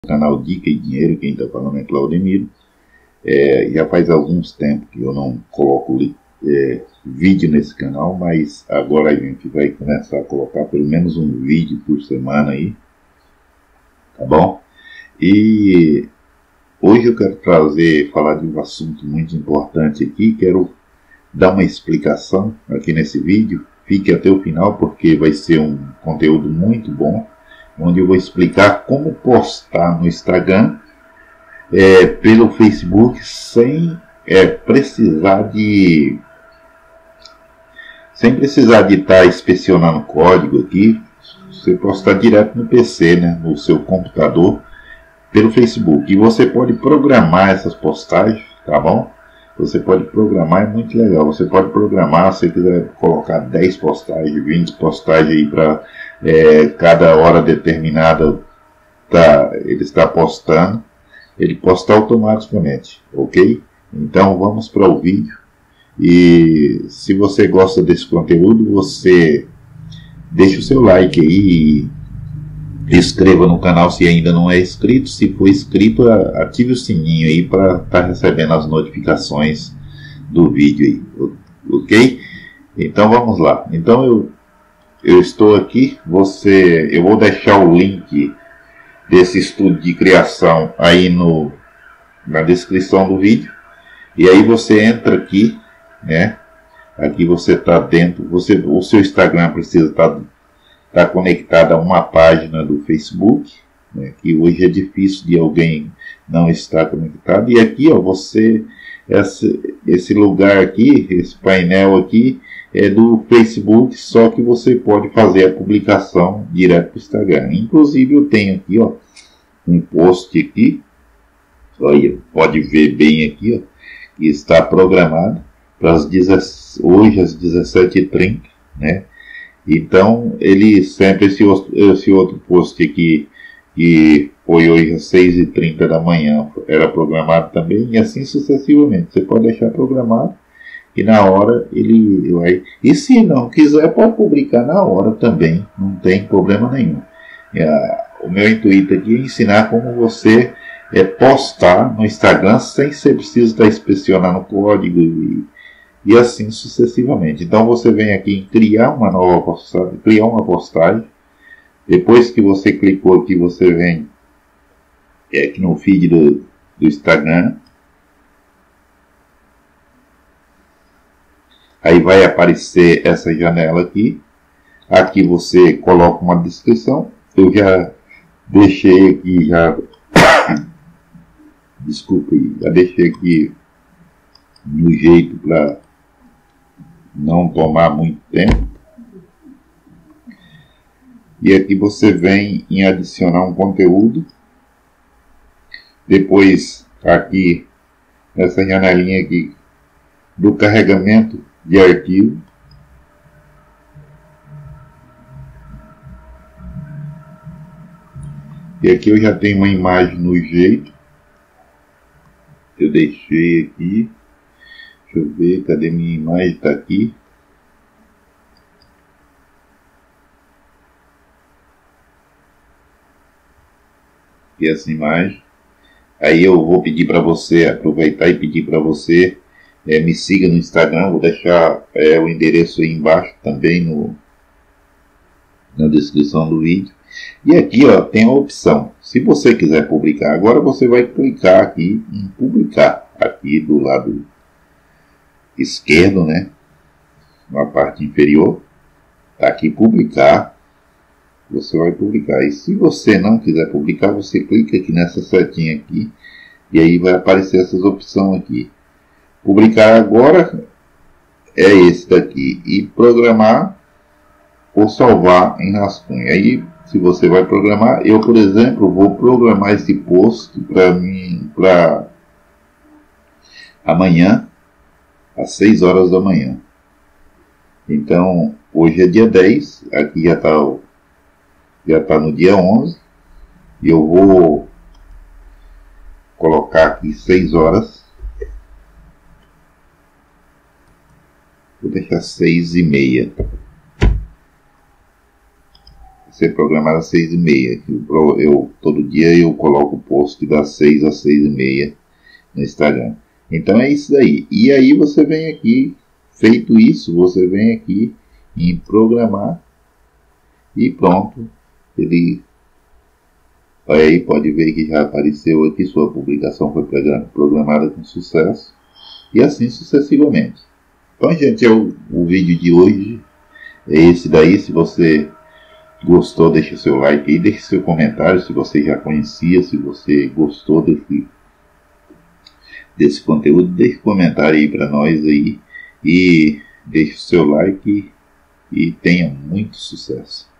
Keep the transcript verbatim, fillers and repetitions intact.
Canal Dica e Dinheiro, quem está falando é Claudemiro. É, já faz alguns tempos que eu não coloco é, vídeo nesse canal, mas agora a gente vai começar a colocar pelo menos um vídeo por semana aí, tá bom? E hoje eu quero trazer, falar de um assunto muito importante aqui, quero dar uma explicação aqui nesse vídeo. Fique até o final porque vai ser um conteúdo muito bom, onde eu vou explicar como postar no Instagram, é, pelo Facebook, sem é, precisar de sem precisar de estar inspecionando código aqui. Você postar direto no P C, né, no seu computador, pelo Facebook. E você pode programar essas postagens, tá bom? Você pode programar, é muito legal. Você pode programar, se você quiser colocar dez postagens, vinte postagens aí para é, cada hora determinada, tá, ele está postando, ele posta automaticamente, ok? Então vamos para o vídeo. E se você gosta desse conteúdo, você deixa o seu like aí, inscreva no canal se ainda não é inscrito. Se for inscrito, ative o sininho aí para estar tá recebendo as notificações do vídeo aí, ok? Então vamos lá. Então eu, eu estou aqui, você, eu vou deixar o link desse estudo de criação aí no, na descrição do vídeo. E aí você entra aqui, né? Aqui você está dentro, você, o seu Instagram precisa estar tá, tá conectado a uma página do Facebook, né, que hoje é difícil de alguém não estar conectado. E aqui, ó, você, esse, esse lugar aqui, esse painel aqui é do Facebook, só que você pode fazer a publicação direto para o Instagram. Inclusive eu tenho aqui, ó, um post aqui, olha, pode ver bem aqui, ó, que está programado para as hoje às dezessete e trinta, né? Então, ele sempre, esse, esse outro post aqui, que foi hoje às seis e trinta da manhã, era programado também, e assim sucessivamente. Você pode deixar programado, e na hora ele vai... E se não quiser, pode publicar na hora também, não tem problema nenhum. O meu intuito aqui é ensinar como você é, postar no Instagram sem ser preciso estar inspecionando o código e... e assim sucessivamente. Então você vem aqui em criar uma nova postagem, criar uma postagem. Depois que você clicou aqui, você vem é, aqui no feed do, do Instagram. Aí vai aparecer essa janela aqui. Aqui você coloca uma descrição. Eu já deixei aqui, já desculpe, já deixei aqui no jeito para não tomar muito tempo. E aqui você vem em adicionar um conteúdo. Depois aqui nessa janelinha aqui do carregamento de arquivo, e aqui eu já tenho uma imagem no jeito. Eu deixei aqui. Deixa eu ver, cadê minha imagem? Está aqui. E essa imagem. Aí eu vou pedir para você, aproveitar e pedir para você, é, me siga no Instagram. Vou deixar é, o endereço aí embaixo também no, na descrição do vídeo. E aqui, ó, tem a opção. Se você quiser publicar, agora você vai clicar aqui em publicar. Aqui do lado esquerdo, né, na parte inferior, tá aqui publicar. Você vai publicar. E se você não quiser publicar, você clica aqui nessa setinha aqui e aí vai aparecer essas opções aqui. Publicar agora é esse daqui, e programar ou salvar em rascunho. Aí se você vai programar, eu por exemplo vou programar esse post para mim para amanhã às seis horas da manhã. Então, hoje é dia dez, aqui já está já tá no dia onze, e eu vou colocar aqui seis horas, vou deixar seis e meia, ser programado às seis e meia. Eu, eu, todo dia eu coloco o post das seis às seis e meia no Instagram. Então é isso daí. E aí você vem aqui, feito isso, você vem aqui em programar e pronto. Ele aí pode ver que já apareceu aqui, sua publicação foi programada com sucesso. E assim sucessivamente. Então, gente, é o, o vídeo de hoje é esse daí. Se você gostou, deixa seu like aí, deixa seu comentário se você já conhecia, se você gostou desse, desse conteúdo, deixa um comentário aí para nós aí e deixa o seu like e, e tenha muito sucesso.